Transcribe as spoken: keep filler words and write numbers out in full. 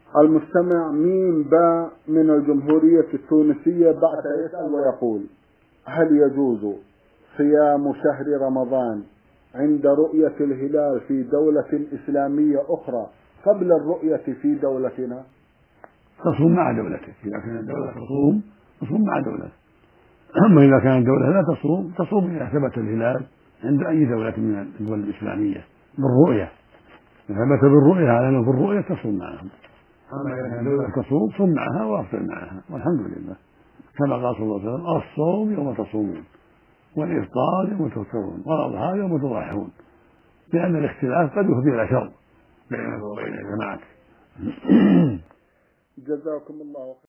المستمع ميم باء من الجمهورية التونسية بعد يسأل ويقول: هل يجوز صيام شهر رمضان عند رؤية الهلال في دولة إسلامية أخرى قبل الرؤية في دولتنا؟ تصوم مع دولتك، إذا كانت الدولة تصوم تصوم مع دولتك. أما إذا كانت الدولة لا تصوم تصوم إذا ثبت الهلال عند أي دولة من الدول الإسلامية بالرؤية. إذا ثبت بالرؤية على أنه بالرؤية تصوم معهم. أما إذا كانت الدولة تصوم صم معها وأفطر معها، والحمد لله، كما قال صلى الله عليه وسلم: الصوم يوم تصومون، والإفطار يوم تفطرون، والأضحى يوم تضحون، لأن الاختلاف قد يفضي إلى شر بينه وبين الجماعة. جزاكم الله خيرا.